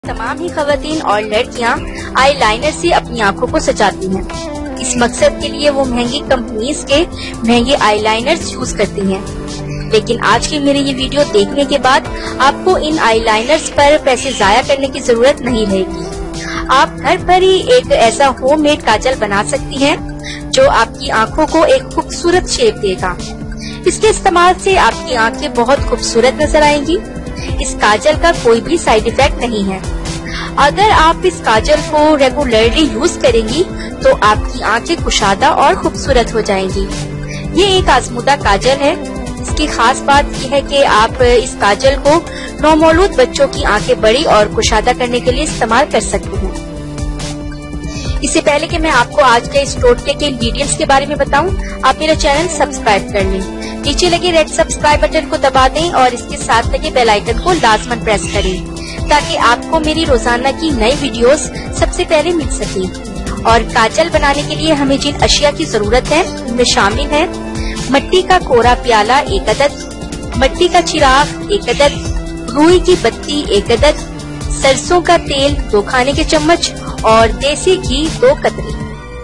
तमाम ही खवातीन और लड़कियां आई लाइनर से अपनी आंखों को सजाती हैं। इस मकसद के लिए वो महंगी कंपनीज के महंगे आई लाइनर्स यूज करती हैं। लेकिन आज की मेरी ये वीडियो देखने के बाद आपको इन आई लाइनर्स पर पैसे जाया करने की जरूरत नहीं रहेगी। आप घर पर ही एक ऐसा होममेड काजल बना सकती हैं जो आपकी आंखों को एक खूबसूरत शेप देगा। इसके इस्तेमाल से आपकी आंखें बहुत खूबसूरत नजर आएंगी। इस काजल का कोई भी साइड इफेक्ट नहीं है। अगर आप इस काजल को रेगुलरली यूज करेंगी तो आपकी आंखें कुशादा और खूबसूरत हो जाएंगी। ये एक आजमुदा काजल है। इसकी खास बात यह है कि आप इस काजल को नौमौलूद बच्चों की आंखें बड़ी और कुशादा करने के लिए इस्तेमाल कर सकते हैं। इससे पहले कि मैं आपको आज के इस टोटके के इंग्रेडिएंट्स के बारे में बताऊं, आप मेरा चैनल सब्सक्राइब कर लें। नीचे लगे रेड सब्सक्राइब बटन को दबा दें और इसके साथ लगे बेल आइकन को लाजमन प्रेस करें ताकि आपको मेरी रोजाना की नई वीडियोस सबसे पहले मिल सके। और काजल बनाने के लिए हमें जिन अशिया की जरूरत है उनमें शामिल है मिट्टी का कोरा प्याला 1 अदद, मिट्टी का चिराग 1 अदद, रुई की बत्ती 1 अदद, सरसों का तेल 2 खाने के चम्मच और देसी घी 2 कतरी।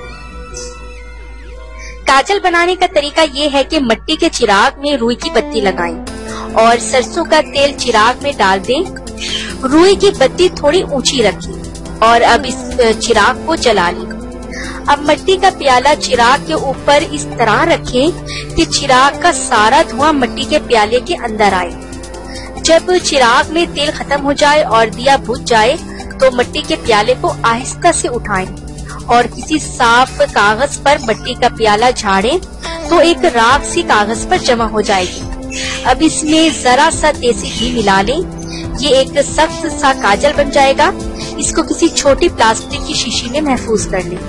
काजल बनाने का तरीका ये है कि मिट्टी के चिराग में रुई की बत्ती लगाएं और सरसों का तेल चिराग में डाल दें। रुई की बत्ती थोड़ी ऊंची रखें और अब इस चिराग को जला लें। अब मिट्टी का प्याला चिराग के ऊपर इस तरह रखें कि चिराग का सारा धुआं मिट्टी के प्याले के अंदर आए। जब चिराग में तेल खत्म हो जाए और दिया बुझ जाए तो मिट्टी के प्याले को आहिस्ता से उठाएं और किसी साफ कागज पर मिट्टी का प्याला झाड़ें तो एक राख सी कागज पर जमा हो जाएगी। अब इसमें जरा सा देसी घी मिला लें। ये एक सख्त सा काजल बन जाएगा। इसको किसी छोटी प्लास्टिक की शीशी में महफूज कर लें।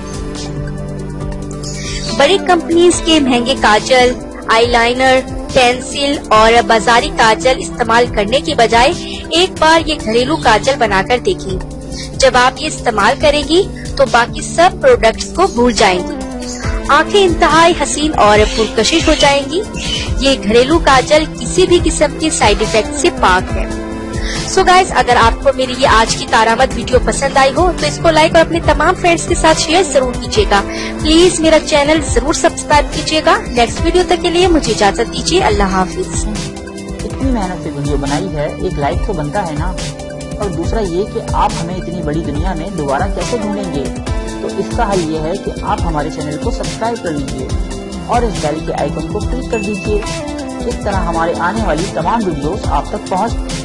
बड़ी कंपनीज के महंगे काजल, आईलाइनर, पेंसिल और बाजारी काजल इस्तेमाल करने के बजाय एक बार ये घरेलू काजल बनाकर देखें। जब आप ये इस्तेमाल करेंगी तो बाकी सब प्रोडक्ट्स को भूल जाएंगी। आंखें इंतहाई हसीन और पुरकशिश हो जाएंगी। ये घरेलू काजल किसी भी किस्म के साइड इफेक्ट से पाक है। सो गाइज, अगर आपको मेरी ये आज की कारामद वीडियो पसंद आई हो तो इसको लाइक और अपने तमाम फ्रेंड्स के साथ शेयर जरूर कीजिएगा। प्लीज मेरा चैनल जरूर सब्सक्राइब कीजिएगा। नेक्स्ट वीडियो तक के लिए मुझे इजाजत दीजिए। अल्लाह हाफिज। इतनी मेहनत से वीडियो बनाई है, एक लाइक तो बनता है ना। और दूसरा ये कि आप हमें इतनी बड़ी दुनिया में दोबारा कैसे ढूंढेंगे, तो इसका हल ये है कि आप हमारे चैनल को सब्सक्राइब कर लीजिए और इस बेल के आइकन को क्लिक कर दीजिए। इस तरह हमारे आने वाली तमाम वीडियोस आप तक पहुंच